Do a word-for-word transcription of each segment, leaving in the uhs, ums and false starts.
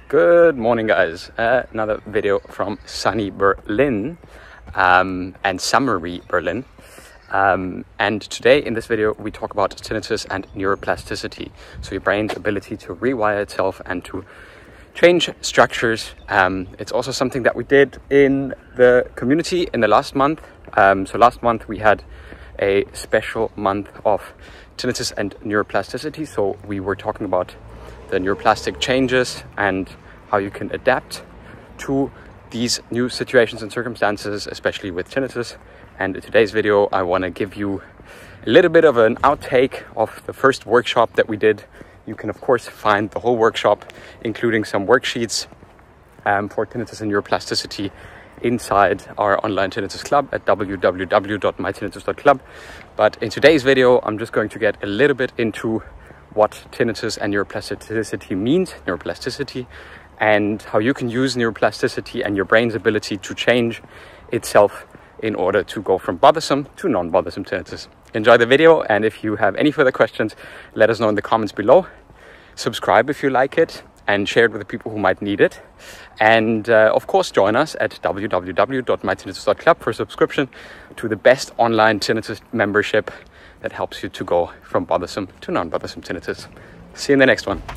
Good morning, guys. Uh, another video from sunny Berlin um, and summery Berlin. Um, and today in this video, we talk about tinnitus and neuroplasticity. So your brain's ability to rewire itself and to change structures. Um, it's also something that we did in the community in the last month. Um, so last month we had a special month of tinnitus and neuroplasticity. So we were talking about the neuroplastic changes and how you can adapt to these new situations and circumstances, especially with tinnitus. And in today's video, I want to give you a little bit of an outtake of the first workshop that we did. You can, of course, find the whole workshop, including some worksheets um, for tinnitus and neuroplasticity inside our online tinnitus club at w w w dot my tinnitus dot club. But in today's video, I'm just going to get a little bit into what tinnitus and neuroplasticity means, neuroplasticity, and how you can use neuroplasticity and your brain's ability to change itself in order to go from bothersome to non-bothersome tinnitus. Enjoy the video, and if you have any further questions, let us know in the comments below. Subscribe if you like it, and share it with the people who might need it. And uh, of course, join us at w w w dot my tinnitus dot club for subscription to the best online tinnitus membership that helps you to go from bothersome to non-bothersome tinnitus. See you in the next one.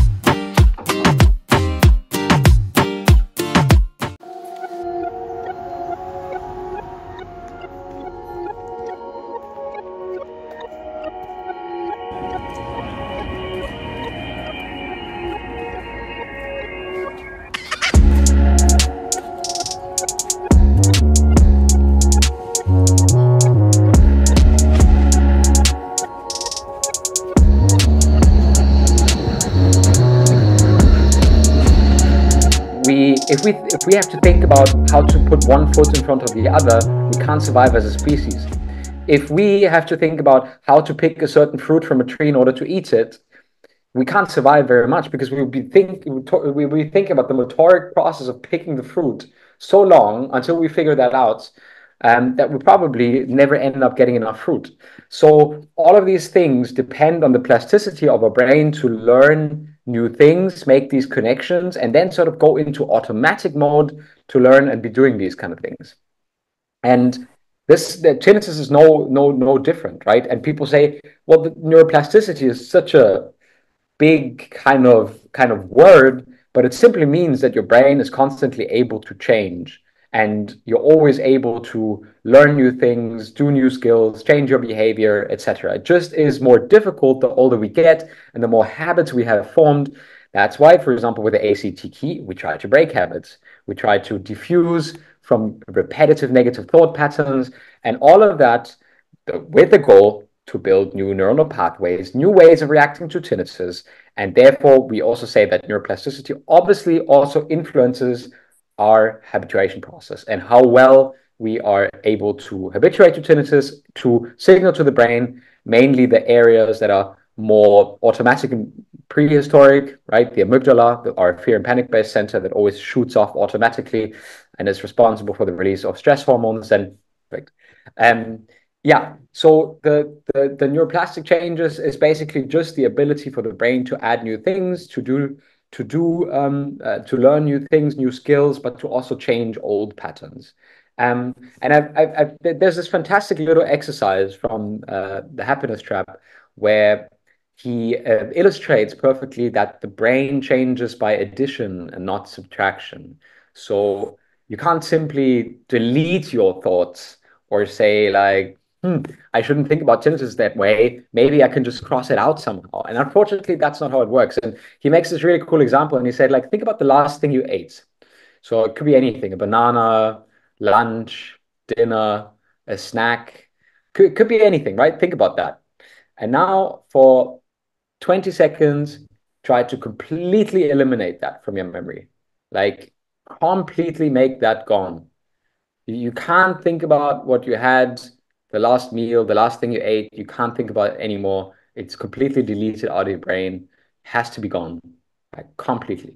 We, if we if we have to think about how to put one foot in front of the other, we can't survive as a species. If we have to think about how to pick a certain fruit from a tree in order to eat it, we can't survive very much, because we will be think we will be thinking about the motoric process of picking the fruit so long until we figure that out, um, that we probably never end up getting enough fruit. So all of these things depend on the plasticity of our brain to learn new things, make these connections, and then sort of go into automatic mode to learn and be doing these kind of things. And this, the tinnitus is no no no different, right? And people say, well, the neuroplasticity is such a big kind of kind of word, but it simply means that your brain is constantly able to change, and you're always able to learn new things, do new skills, change your behavior, et cetera. It just is more difficult the older we get and the more habits we have formed. That's why, for example, with the A C T key, we try to break habits. We try to diffuse from repetitive negative thought patterns, and all of that with the goal to build new neuronal pathways, new ways of reacting to tinnitus. And therefore, we also say that neuroplasticity obviously also influences our habituation process and how well we are able to habituate to tinnitus, to signal to the brain, mainly the areas that are more automatic and prehistoric, right? The amygdala, our fear and panic-based center that always shoots off automatically and is responsible for the release of stress hormones. And um, yeah, so the, the, the neuroplastic changes is basically just the ability for the brain to add new things, to do to do um, uh, to learn new things, new skills, but to also change old patterns. Um, and I've, I've, I've, there's this fantastic little exercise from uh, the Happiness Trap where he uh, illustrates perfectly that the brain changes by addition and not subtraction. So you can't simply delete your thoughts or say like, hmm, I shouldn't think about tinnitus that way. Maybe I can just cross it out somehow. And unfortunately, that's not how it works. And he makes this really cool example. And he said, like, think about the last thing you ate. So it could be anything, a banana, lunch, dinner, a snack. Could, could be anything, right? Think about that. And now for twenty seconds, try to completely eliminate that from your memory. Like, completely make that gone. You can't think about what you had, the last meal, the last thing you ate. You can't think about it anymore. It's completely deleted out of your brain. Has to be gone, like completely.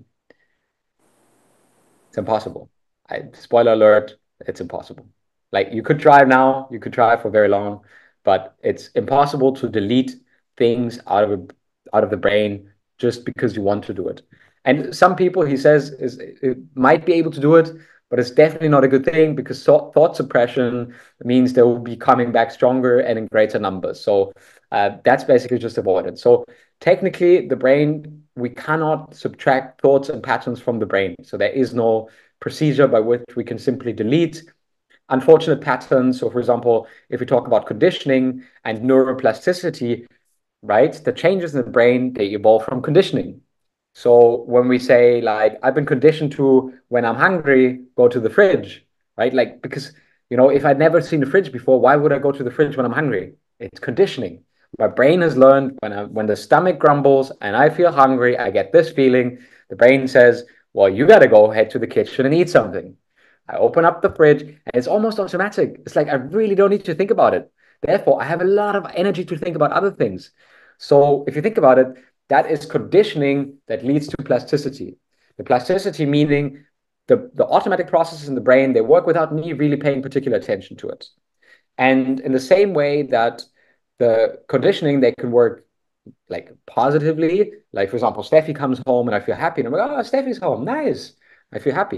It's impossible. I, spoiler alert, it's impossible. Like you could try now, you could try for very long, but it's impossible to delete things out of a, out of the brain just because you want to do it. And some people, he says, is it might be able to do it, but it's definitely not a good thing, because thought, thought suppression means they will be coming back stronger and in greater numbers. So uh, that's basically just avoided. So technically, the brain, we cannot subtract thoughts and patterns from the brain. So there is no procedure by which we can simply delete unfortunate patterns. So for example, if we talk about conditioning and neuroplasticity, right, the changes in the brain, they evolve from conditioning. So when we say, like, I've been conditioned to, when I'm hungry, go to the fridge, right? Like, because, you know, if I'd never seen the fridge before, why would I go to the fridge when I'm hungry? It's conditioning. My brain has learned when I, when the stomach grumbles and I feel hungry, I get this feeling. The brain says, well, you got to go head to the kitchen and eat something. I open up the fridge and it's almost automatic. It's like I really don't need to think about it. Therefore, I have a lot of energy to think about other things. So if you think about it, that is conditioning that leads to plasticity. The plasticity meaning the, the automatic processes in the brain, they work without me really paying particular attention to it. And in the same way that the conditioning, they can work like positively. Like, for example, Steffi comes home and I feel happy. And I'm like, oh, Steffi's home. Nice. I feel happy.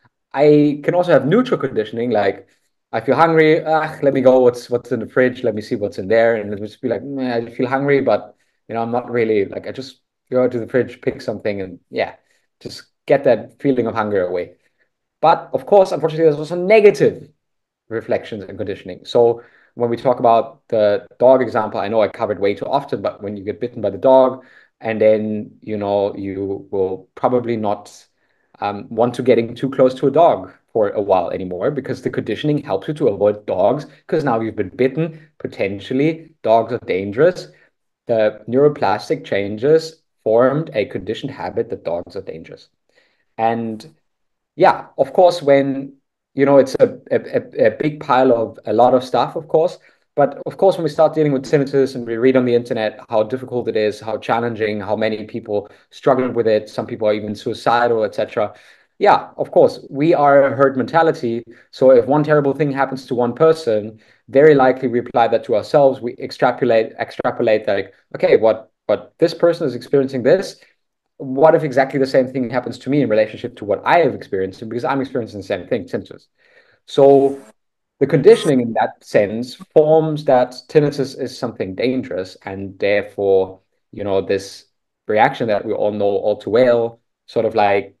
I can also have neutral conditioning, like I feel hungry. Ah, let me go. What's what's in the fridge? Let me see what's in there. And it'll just be like, I feel hungry, but you know, I'm not really like. I just go to the fridge, pick something, and yeah, just get that feeling of hunger away. But of course, unfortunately, there's also negative reflections and conditioning. So when we talk about the dog example, I know I covered way too often, but when you get bitten by the dog, and then you know you will probably not um, want to getting too close to a dog for a while anymore, because the conditioning helps you to avoid dogs, because now you've been bitten, potentially dogs are dangerous. The neuroplastic changes formed a conditioned habit that dogs are dangerous. And yeah, of course, when, you know, it's a, a, a big pile of a lot of stuff, of course. But of course, when we start dealing with tinnitus and we read on the internet how difficult it is, how challenging, how many people struggle with it, some people are even suicidal, et cetera. Yeah, of course, we are a herd mentality. So if one terrible thing happens to one person, very likely we apply that to ourselves. We extrapolate, extrapolate like, okay, what, what this person is experiencing this, what if exactly the same thing happens to me in relationship to what I have experienced? Because I'm experiencing the same thing, tinnitus. So the conditioning in that sense forms that tinnitus is something dangerous, and therefore, you know, this reaction that we all know all too well sort of like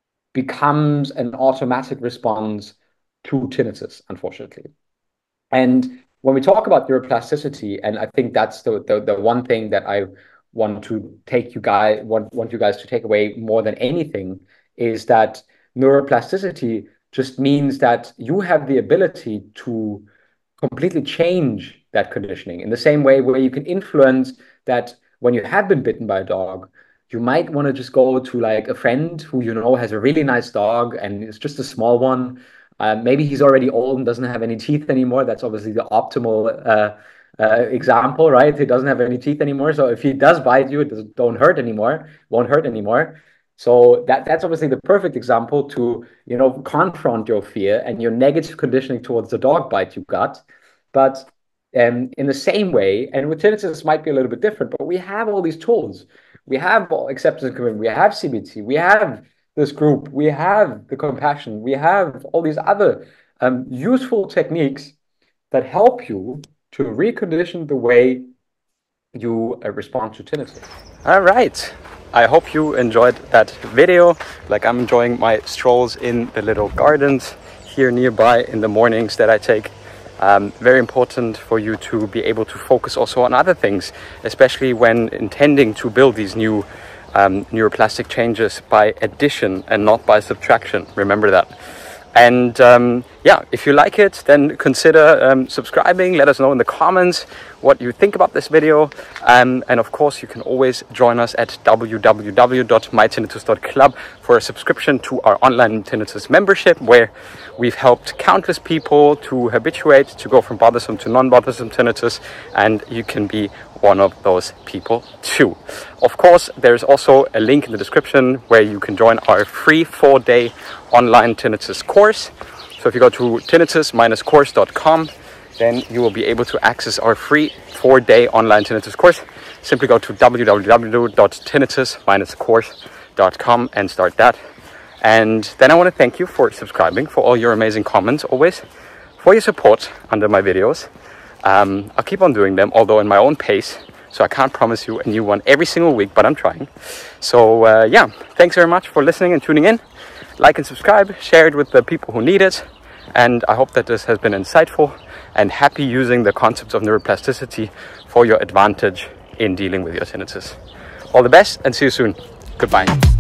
becomes an automatic response to tinnitus, unfortunately. And when we talk about neuroplasticity, and I think that's the, the, the one thing that I want to take you guys want, want you guys to take away more than anything, is that neuroplasticity just means that you have the ability to completely change that conditioning in the same way where you can influence that. When you have been bitten by a dog, you might want to just go to like a friend who you know has a really nice dog and it's just a small one. Uh, maybe he's already old and doesn't have any teeth anymore. That's obviously the optimal uh, uh, example, right? He doesn't have any teeth anymore. So if he does bite you, it doesn't, don't hurt anymore, won't hurt anymore. So that, that's obviously the perfect example to, you know, confront your fear and your negative conditioning towards the dog bite you got. But um, in the same way, and with tinnitus might be a little bit different, but we have all these tools. We have acceptance and commitment. We have C B T. We have this group. We have the compassion. We have all these other um, useful techniques that help you to recondition the way you uh, respond to tinnitus. All right. I hope you enjoyed that video. Like I'm enjoying my strolls in the little gardens here nearby in the mornings that I take. Um, very important for you to be able to focus also on other things, especially when intending to build these new um, neuroplastic changes by addition and not by subtraction. Remember that. And um, yeah, if you like it, then consider um, subscribing. Let us know in the comments what you think about this video. Um, and of course, you can always join us at w w w dot my tinnitus dot club for a subscription to our online tinnitus membership, where we've helped countless people to habituate, to go from bothersome to non-bothersome tinnitus. And you can be one of those people too. Of course, there's also a link in the description where you can join our free four-day online tinnitus course. So if you go to tinnitus dash course dot com, then you will be able to access our free four-day online tinnitus course. Simply go to w w w dot tinnitus dash course dot com and start that. And then I want to thank you for subscribing, for all your amazing comments always, for your support under my videos. Um, I'll keep on doing them, although in my own pace. So I can't promise you a new one every single week, but I'm trying. So uh, yeah, thanks very much for listening and tuning in. Like and subscribe, share it with the people who need it. And I hope that this has been insightful, and happy using the concepts of neuroplasticity for your advantage in dealing with your tinnitus. All the best and see you soon. Goodbye.